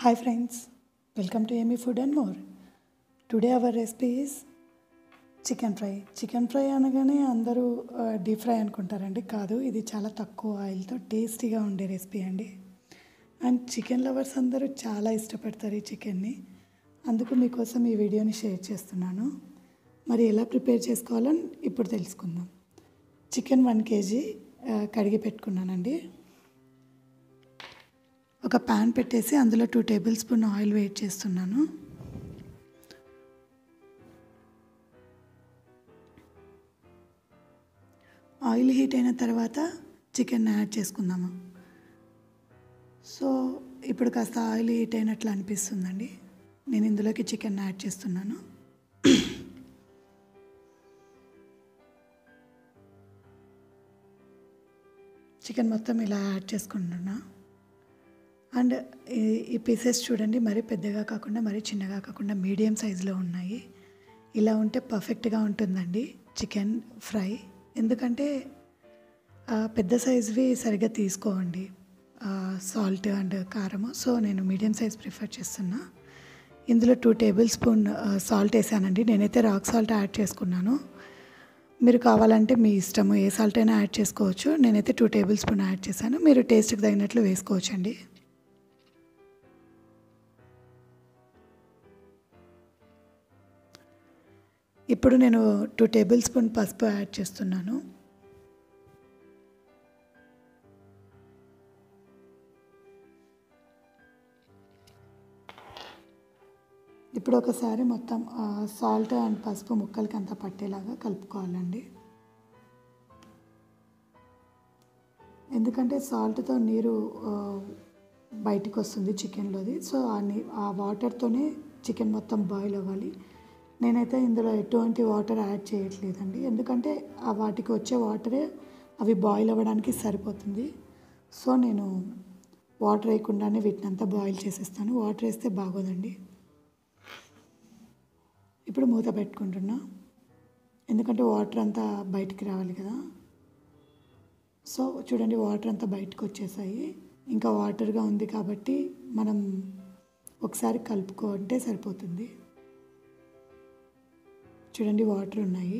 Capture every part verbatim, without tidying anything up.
Hi friends, welcome to Yummy Food and More. Today our recipe is chicken fry. Chicken fry అనగానే అందరూ deep fry అనుకుంటారండి. కాదు, ఇది చాలా తక్కువ ఆయిల్తో టేస్టీగా ఉండే రెసిపీ అండి. అండ్ చికెన్ లవర్స్ అందరూ చాలా ఇష్టపడతారు ఈ చికెన్ని. అందుకు మీకోసం ఈ వీడియోని షేర్ చేస్తున్నాను. మరి ఎలా ప్రిపేర్ చేసుకోవాలని ఇప్పుడు తెలుసుకుందాం. చికెన్ వన్ కేజీ కడిగి పెట్టుకున్నానండి. ఒక ప్యాన్ పెట్టేసి అందులో two tablespoon oil heat చేస్తున్నాను. ఆయిల్ హీట్ అయిన తర్వాత చికెన్ యాడ్ చేసుకుందాము. సో ఇప్పుడు కాస్త ఆయిల్ హీట్ అయినట్లు అనిపిస్తుందండి. నేను ఇందులోకి చికెన్ యాడ్ చేస్తున్నాను. చికెన్ మొత్తం ఇలా యాడ్ చేసుకుంటున్నా. అండ్ ఈ పీసెస్ చూడండి, మరీ పెద్దగా కాకుండా మరీ చిన్నగా కాకుండా మీడియం సైజులో ఉన్నాయి. ఇలా ఉంటే పర్ఫెక్ట్గా ఉంటుందండి చికెన్ ఫ్రై. ఎందుకంటే పెద్ద సైజువి సరిగ్గా తీసుకోండి సాల్ట్ అండ్ కారము. సో నేను మీడియం సైజ్ ప్రిఫర్ చేస్తున్నా. ఇందులో టూ టేబుల్ స్పూన్ సాల్ట్ వేసానండి. నేనైతే రాక్ సాల్ట్ యాడ్ చేసుకున్నాను. మీరు కావాలంటే మీ ఇష్టము, ఏ సాల్ట్ అయినా యాడ్ చేసుకోవచ్చు. నేనైతే టూ టేబుల్ స్పూన్ యాడ్ చేశాను. మీరు టేస్ట్కి తగినట్లు వేసుకోవచ్చండి. ఇప్పుడు నేను టూ టేబుల్ స్పూన్ పసుపు యాడ్ చేస్తున్నాను. ఇప్పుడు ఒకసారి మొత్తం సాల్ట్ అండ్ పసుపు ముక్కలకి అంతా పట్టేలాగా కలుపుకోవాలండి. ఎందుకంటే సాల్ట్తో నీరు బయటికి వస్తుంది చికెన్లోది. సో ఆ నీ ఆ వాటర్తోనే చికెన్ మొత్తం బాయిల్ అవ్వాలి. నేనైతే ఇందులో ఎటువంటి వాటర్ యాడ్ చేయట్లేదండి. ఎందుకంటే ఆ వాటికి వచ్చే వాటరే అవి బాయిల్ అవ్వడానికి సరిపోతుంది. సో నేను వాటర్ వేయకుండానే వీటిని అంతా బాయిల్ చేసేస్తాను. వాటర్ వేస్తే బాగోదండి. ఇప్పుడు మూత పెట్టుకుంటున్నా, ఎందుకంటే వాటర్ అంతా బయటికి రావాలి కదా. సో చూడండి, వాటర్ అంతా బయటకు వచ్చేసాయి. ఇంకా వాటర్గా ఉంది కాబట్టి మనం ఒకసారి కలుపుకుంటే సరిపోతుంది. చూడండి, వాటర్ ఉన్నాయి.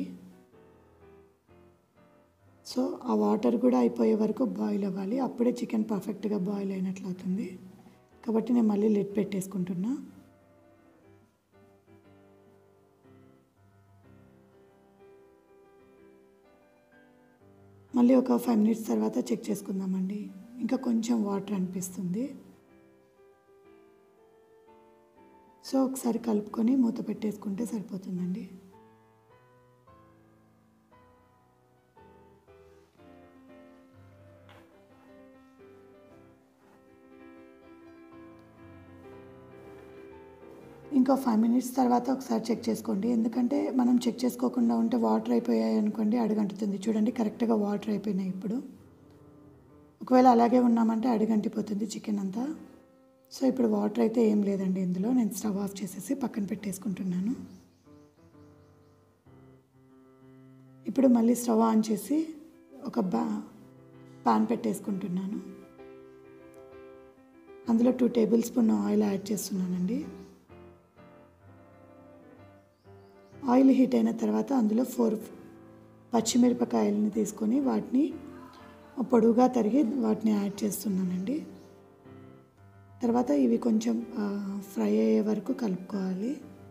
సో ఆ వాటర్ కూడా అయిపోయే వరకు బాయిల్ అవ్వాలి. అప్పుడే చికెన్ పర్ఫెక్ట్గా బాయిల్ అయినట్లు అవుతుంది. కాబట్టి నేను మళ్ళీ లిడ్ పెట్టేసుకుంటున్నా. మళ్ళీ ఒక ఫైవ్ మినిట్స్ తర్వాత చెక్ చేసుకుందామండి. ఇంకా కొంచెం వాటర్ అనిపిస్తుంది. సో ఒకసారి కలుపుకొని మూత పెట్టేసుకుంటే సరిపోతుందండి. ఇంకో ఫైవ్ మినిట్స్ తర్వాత ఒకసారి చెక్ చేసుకోండి. ఎందుకంటే మనం చెక్ చేసుకోకుండా ఉంటే వాటర్ అయిపోయాయి అనుకోండి, అడుగంటుతుంది. చూడండి, కరెక్ట్గా వాటర్ అయిపోయినాయి. ఇప్పుడు ఒకవేళ అలాగే ఉన్నామంటే అడుగంటిపోతుంది చికెన్ అంతా. సో ఇప్పుడు వాటర్ అయితే ఏం లేదండి ఇందులో. నేను స్టవ్ ఆఫ్ చేసేసి పక్కన పెట్టేసుకుంటున్నాను. ఇప్పుడు మళ్ళీ స్టవ్ ఆన్ చేసి ఒక బా పాన్ పెట్టేసుకుంటున్నాను. అందులో two tablespoon oil add చేస్తున్నానండి. ఆయిల్ హీట్ అయిన తర్వాత అందులో ఫోర్ పచ్చిమిరపకాయలని తీసుకొని వాటిని పొడువుగా తరిగి వాటిని యాడ్ చేస్తున్నానండి. తర్వాత ఇవి కొంచెం ఫ్రై అయ్యే వరకు కలుపుకోవాలి.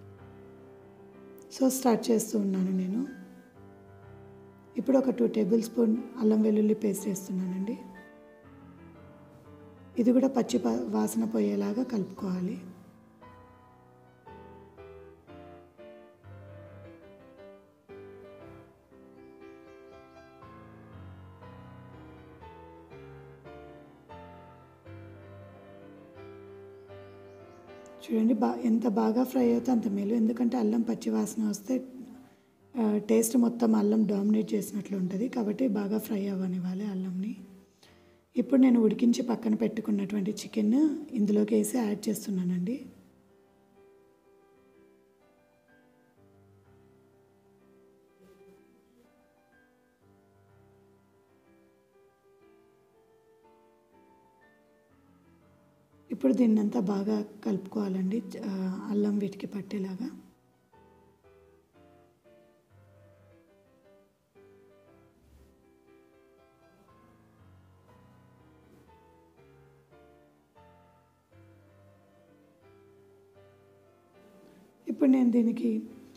సో స్టార్ట్ చేస్తూ ఉన్నాను నేను. ఇప్పుడు ఒక టూ టేబుల్ స్పూన్ అల్లం వెల్లుల్లి పేస్ట్ వేస్తున్నానండి. ఇది కూడా పచ్చి వాసన పోయేలాగా కలుపుకోవాలి. చూడండి, బా ఎంత బాగా ఫ్రై అవుతే అంత మేలు. ఎందుకంటే అల్లం పచ్చి వాసన వస్తే టేస్ట్ మొత్తం అల్లం డామినేట్ చేసినట్లు ఉంటుంది. కాబట్టి బాగా ఫ్రై అవ్వనివ్వాలి అల్లంని. ఇప్పుడు నేను ఉడికించి పక్కన పెట్టుకున్నటువంటి చికెన్ ఇందులోకి వేసి యాడ్ చేస్తున్నానండి. ఇప్పుడు దీన్నంతా బాగా కలుపుకోవాలండి, అల్లం వీటికి పట్టేలాగా. ఇప్పుడు నేను దీనికి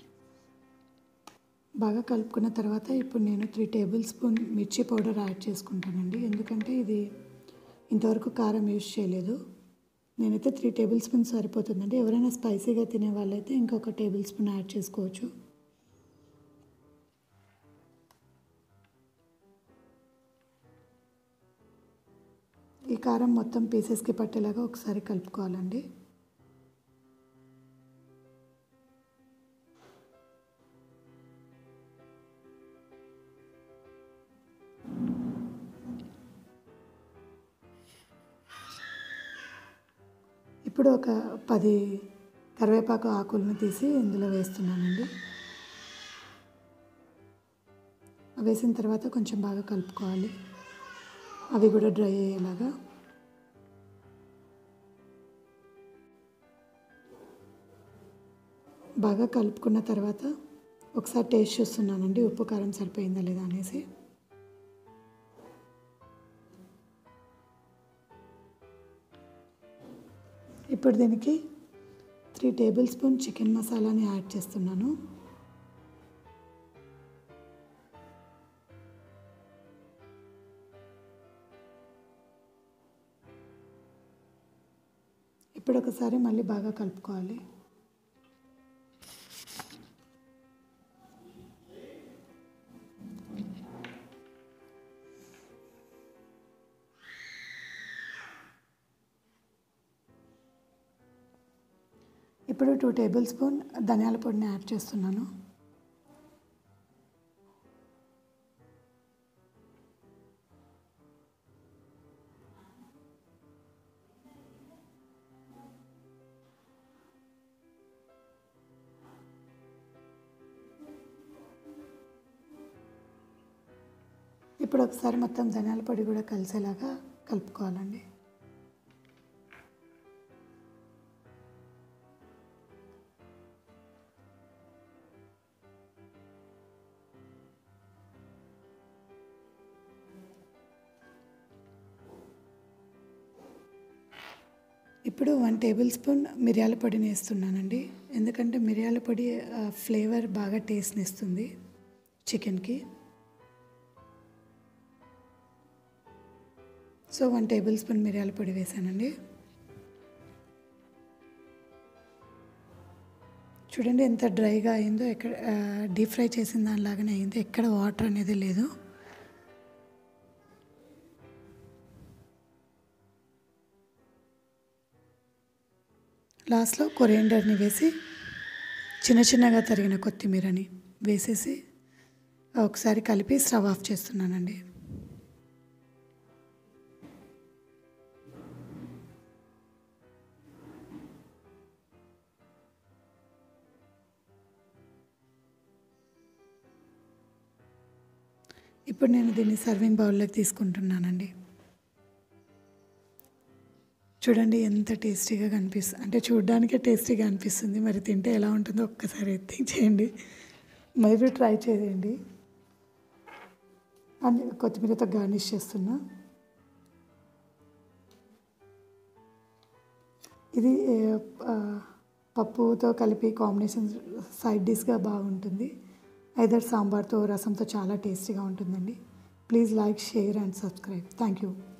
బాగా కలుపుకున్న తర్వాత ఇప్పుడు నేను త్రీ టేబుల్ స్పూన్ మిర్చి పౌడర్ యాడ్ చేసుకుంటానండి. ఎందుకంటే ఇది ఇంతవరకు కారం యూజ్ చేయలేదు. నేనైతే త్రీ టేబుల్ స్పూన్ సరిపోతుందండి. ఎవరైనా స్పైసీగా తినే వాళ్ళైతే ఇంకొక టేబుల్ స్పూన్ యాడ్ చేసుకోవచ్చు. ఈ కారం మొత్తం పీసెస్కి పట్టేలాగా ఒకసారి కలుపుకోవాలండి. ఇప్పుడు ఒక పది కరివేపాకు ఆకులను తీసి ఇందులో వేస్తున్నానండి. వేసిన తర్వాత కొంచెం బాగా కలుపుకోవాలి, అవి కూడా డ్రై అయ్యేలాగా. బాగా కలుపుకున్న తర్వాత ఒకసారి టేస్ట్ చూస్తున్నానండి, ఉప్పు కారం సరిపోయిందా లేదా అనేసి. ఇప్పుడు దీనికి త్రీ టేబుల్ స్పూన్ చికెన్ మసాలాని యాడ్ చేస్తున్నాను. ఇప్పుడు ఒకసారి మళ్ళీ బాగా కలుపుకోవాలి. ఇప్పుడు టూ టేబుల్ స్పూన్ ధనియాల పొడిని యాడ్ చేస్తున్నాను. ఇప్పుడు ఒకసారి మొత్తం ధనియాల పొడి కూడా కలిసేలాగా కలుపుకోవాలండి. ఇప్పుడు వన్ టేబుల్ స్పూన్ మిరియాల పొడిని వేస్తున్నానండి. ఎందుకంటే మిరియాల పొడి ఫ్లేవర్ బాగా టేస్ట్ని ఇస్తుంది చికెన్కి. సో వన్ టేబుల్ స్పూన్ మిరియాల పొడి వేసానండి. చూడండి ఎంత డ్రైగా అయిందో, ఎక్కడ డీప్ ఫ్రై చేసిన దానిలాగానే అయింది, ఎక్కడ వాటర్ అనేది లేదు. లాస్ట్లో కొరియాండర్ని వేసి చిన్న చిన్నగా తరిగిన కొత్తిమీరని వేసేసి ఒకసారి కలిపి స్టవ్ ఆఫ్ చేస్తున్నానండి. ఇప్పుడు నేను దీన్ని సర్వింగ్ బౌల్లోకి తీసుకుంటున్నానండి. చూడండి ఎంత టేస్టీగా కనిపిస్తుంది, అంటే చూడడానికే టేస్టీగా అనిపిస్తుంది, మరి తింటే ఎలా ఉంటుందో ఒక్కసారి థింక్ చేయండి, మీరు ట్రై చేయండి. అని కొత్తిమీరతో గార్నిష్ చేస్తున్నా. ఇది పప్పుతో కలిపి కాంబినేషన్ సైడ్ డిష్గా బాగుంటుంది. ఐదర్ సాంబార్తో, రసంతో చాలా టేస్టీగా ఉంటుందండి. Please like, share and subscribe. Thank you.